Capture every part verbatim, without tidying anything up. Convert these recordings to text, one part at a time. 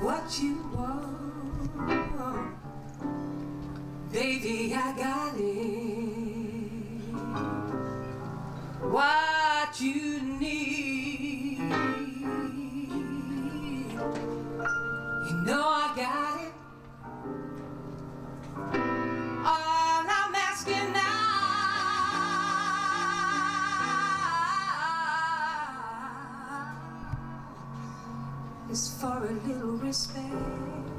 what you want, baby, I got it. What you need, you know I got it. All I'm asking now is for a little respect,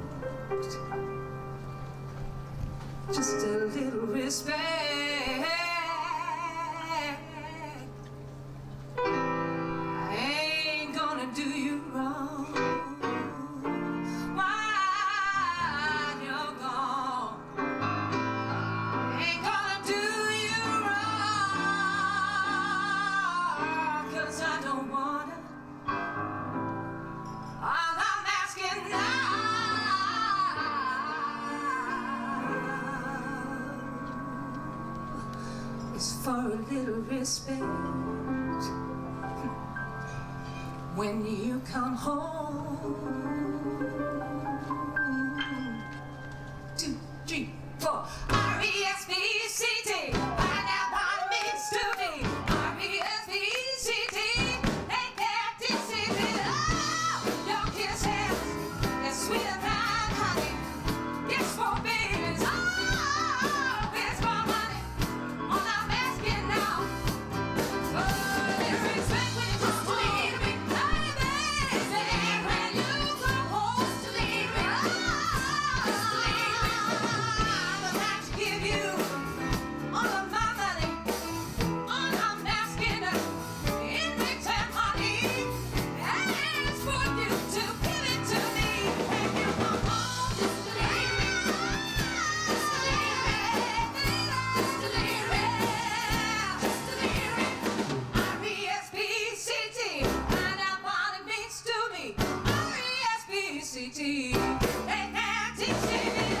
just a little respect. I ain't gonna do you wrong while you're gone. Ain't gonna do you wrong, 'cause I don't wanna. All I'm asking now is for a little respect when you come home. Two, three, four. R E S P E C T. Find out what it means to me. R E S P E C T. They can't deceive me. Oh, your kisses, they're sweeter than honey. It's for babies. Oh, it's for money. All I'm asking now. Oh, there is respect when you just leave me, baby. When you come home to leave me. Oh, I'm about to give you all of my money. All I'm asking in return, honey, is for you to give it to me. When you come home, just leave me. Just leave me. Just leave me. Just leave me. R E S P E C T. Find out what it means to me. R E S P E C T. They can't deceive me.